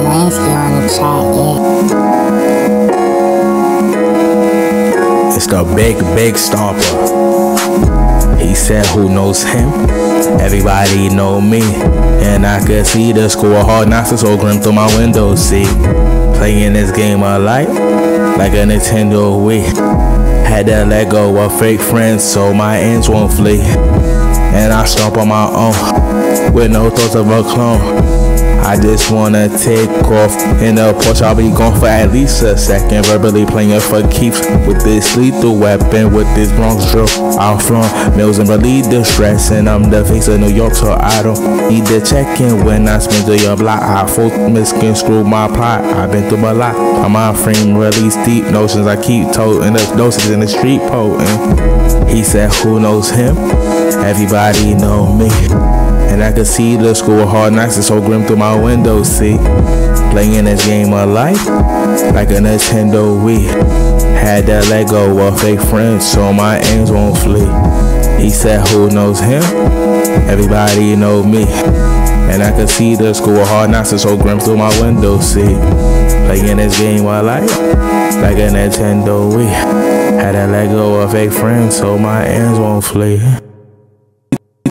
Lansky on the track, yeah. It's the big stomper. He said, who knows him? Everybody know me. And I could see the school of hard knocks so grim through my window seat. Playing this game of life like a Nintendo Wii. Had to let go of fake friends so my ends won't flee. And I stomp on my own with no thoughts of a clone. I just wanna take off in the Porsche. I'll be gone for at least a second, verbally playing for keeps with this lethal weapon, with this Bronx drill. I'm from Mills and relieve the stress, and I'm the face of New York, so I don't need to check in when I spin through your block. I full misconstrue my plot. I've been through a lot. My mind frame release deep notions. I keep toting the doses in the street potent. He said, who knows him? Everybody know me. And I could see the school of hard knocks is so grim through my window seat. Playing this game of life like a Nintendo Wii. Had to let go of fake friends so my aims won't flee. He said, who knows him? Everybody know me. And I could see the school of hard knocks is so grim through my window seat. Playing this game of life like a Nintendo Wii. Had to let go of fake friends so my aims won't flee.